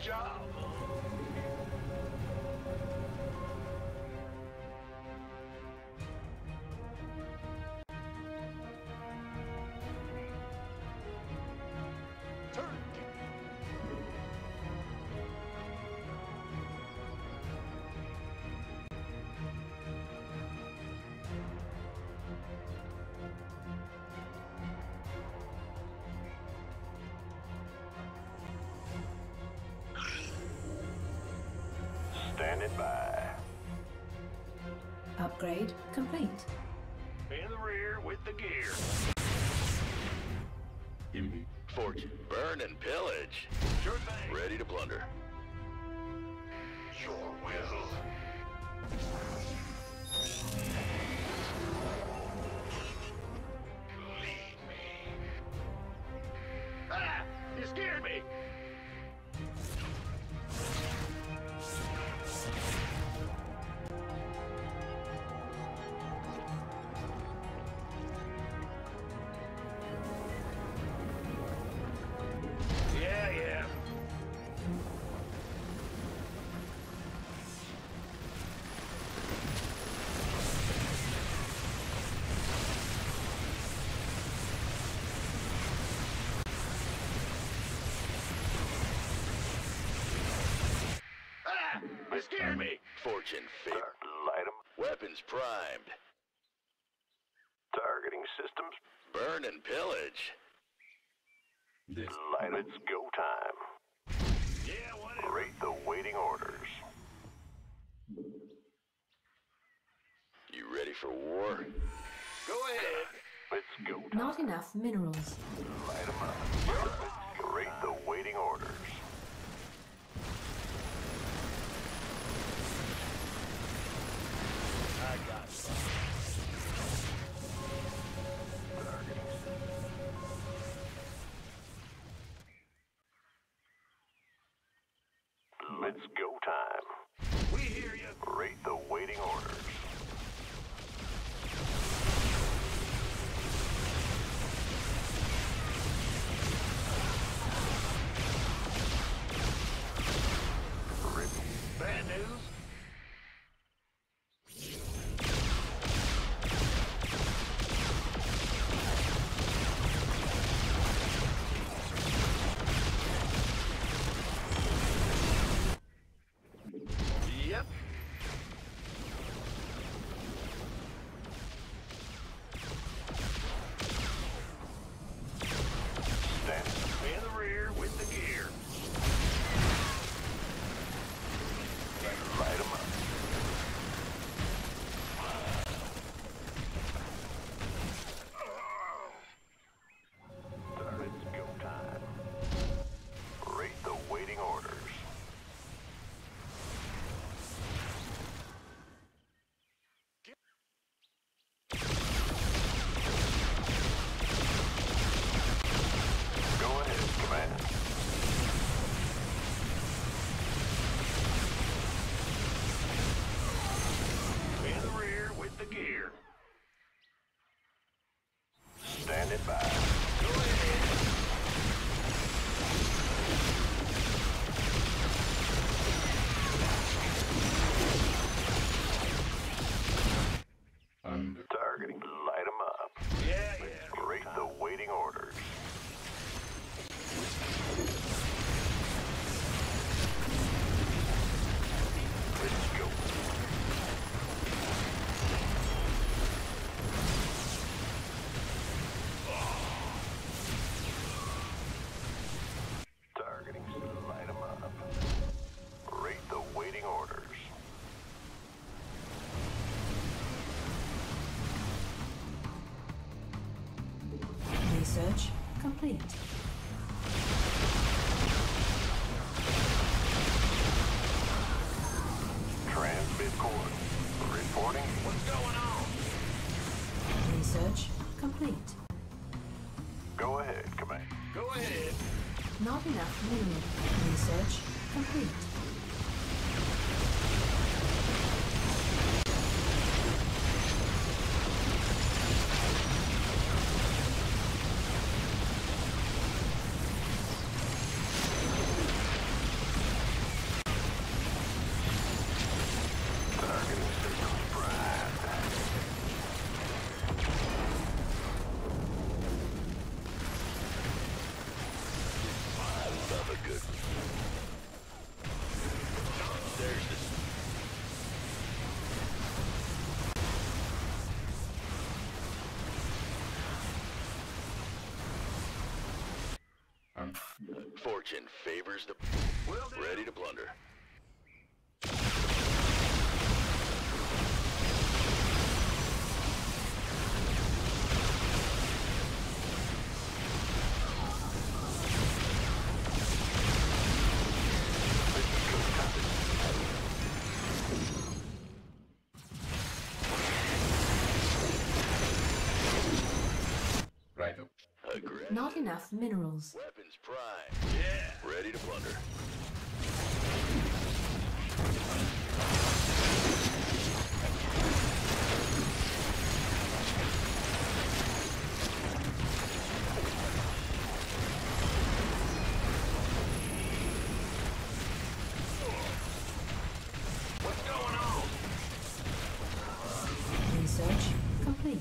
job. Standing by. Upgrade complete. In the rear with the gear. Fortune. Burn and pillage. Sure thing. Ready to plunder. Your will. Lead me. Ah! You scared me! Yeah, yeah. Ah! You scared me! Fortune fit. Light 'em. Weapons primed. Targeting systems. Burn and pillage. Light 'em. It's go time. Yeah, whatever. Rate the waiting orders. You ready for war? Go ahead. It's go time. Not enough minerals. Light 'em up. Rate the waiting orders. I got it. It's go time. We hear you. Rate the waiting orders. Bad news. Yep. Stand in the rear with the gear. Light 'em up. It's go time. Rate the waiting orders. Go ahead, command. In the rear with the gear. Standing by. Go ahead. Targeting. Light 'em up. Yeah, yeah. Rate the waiting orders. Let's go. Targeting. Light 'em up. Rate the waiting orders. Research complete. Transmit course. Reporting. What's going on? Research complete. Go ahead, command. Go ahead. Not enough mineral. Research complete. Fortune favors the... Ready to plunder. Right. Aggressive. Not enough minerals. Weapons prime. Yeah. Ready to plunder. What's going on? Research complete.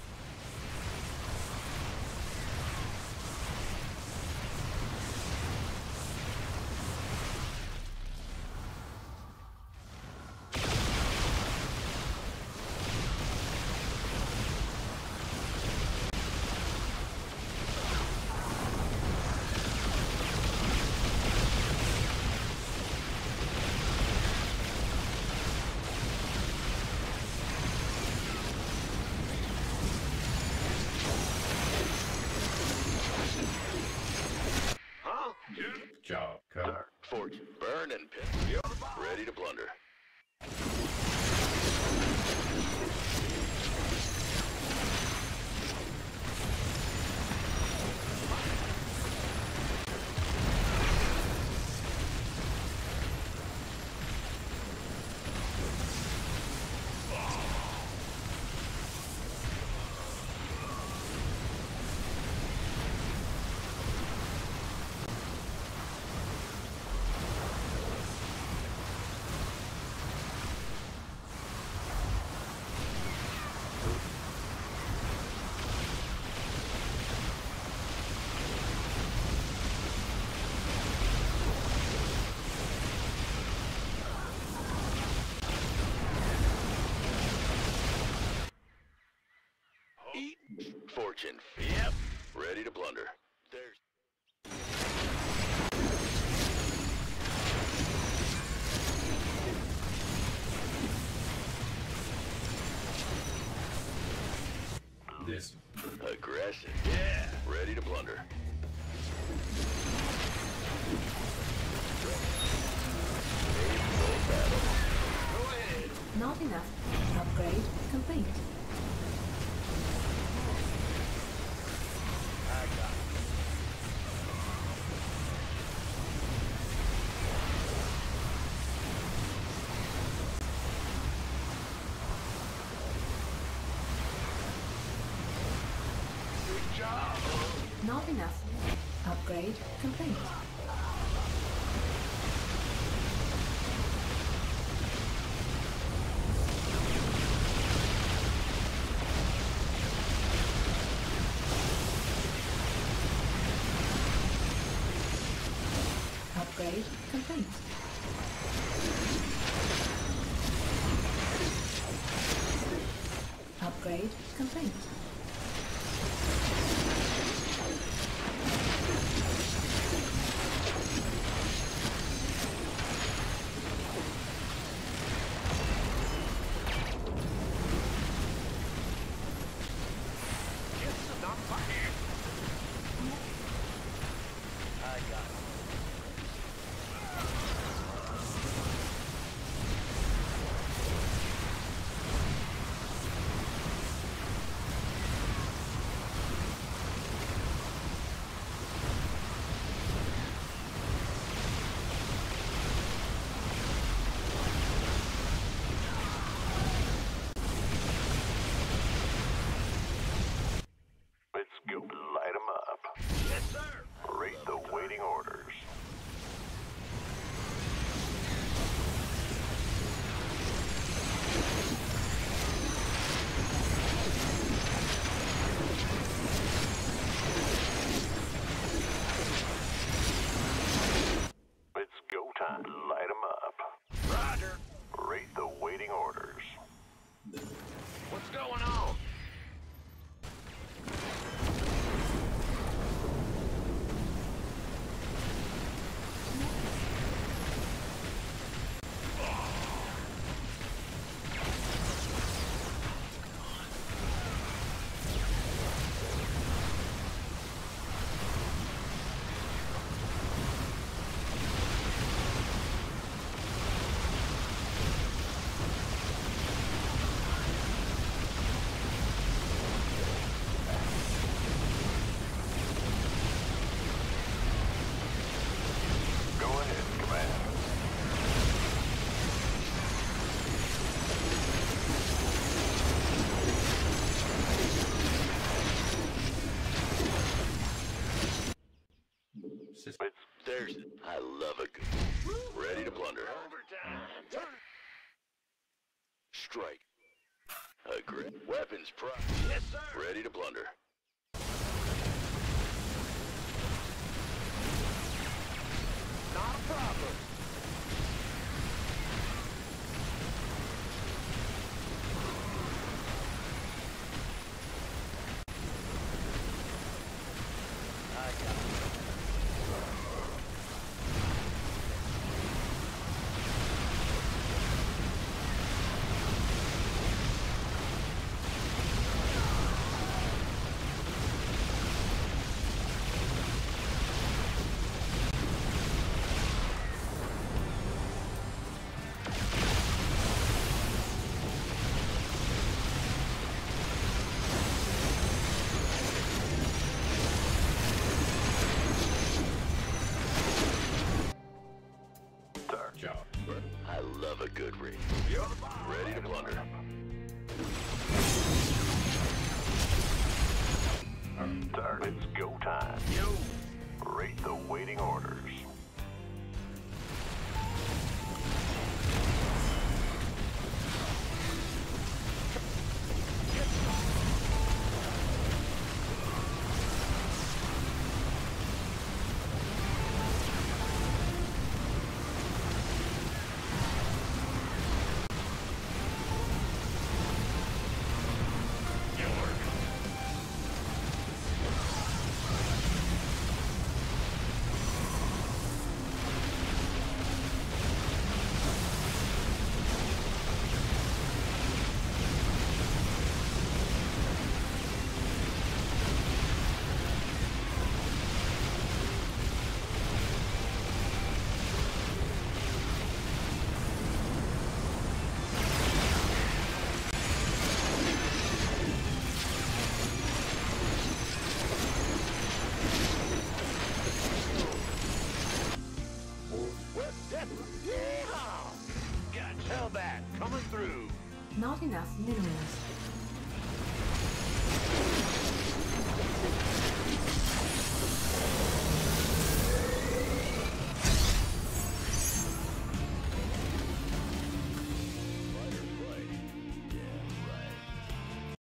Huh? Job. Cover. Fortune. Burn and pin. Ready to plunder. Fortune. Yep. Ready to plunder. There's... This. Aggressive. Yeah. Ready to plunder. Go ahead. Not enough. Upgrade complete. Good job. Not enough. Upgrade complete. Upgrade complete. Upgrade complete. It's not fire. I got it. love a good... Ready to plunder. Strike. Agree. Weapons prime. Yes, sir. Ready to plunder. Not a problem. I got it. Job. I love a good raid. Ready to plunder. Start. It's go time. Rate the waiting orders. Hellbat coming through. Not enough minerals.